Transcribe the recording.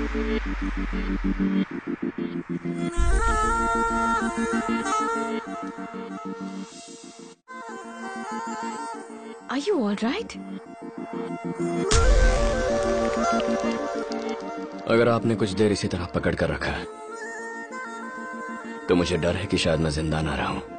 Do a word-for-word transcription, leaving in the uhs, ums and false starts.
Are you all right? अगर आपने कुछ देर इसी तरह पकड़ कर रखा है तो मुझे डर है कि शायद मैं जिंदा ना रहूं।